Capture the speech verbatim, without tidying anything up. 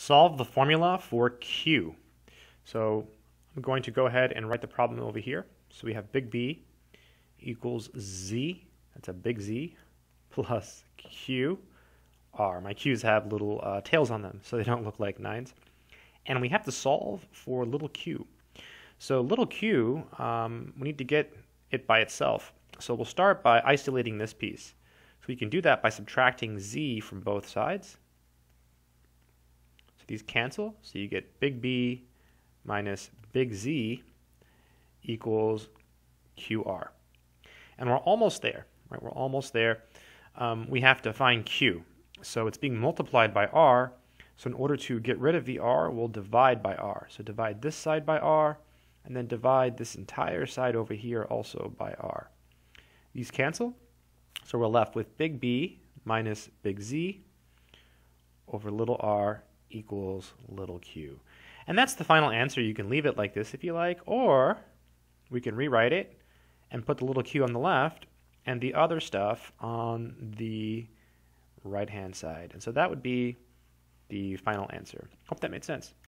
Solve the formula for Q. So I'm going to go ahead and write the problem over here. So we have big B equals Z, that's a big Z, plus Q R. My Q's have little uh, tails on them, so they don't look like nines. And we have to solve for little q. So little q, um, we need to get it by itself. So we'll start by isolating this piece. So we can do that by subtracting z from both sides. So these cancel, so you get big B minus big Z equals Q R. And we're almost there, right? We're almost there. Um, we have to find Q. So it's being multiplied by R. So in order to get rid of the R, we'll divide by R. So divide this side by R, and then divide this entire side over here also by R. These cancel, so we're left with big B minus big Z over little r equals little q. And that's the final answer. You can leave it like this if you like, or we can rewrite it and put the little q on the left and the other stuff on the right-hand side. And so that would be the final answer. Hope that made sense.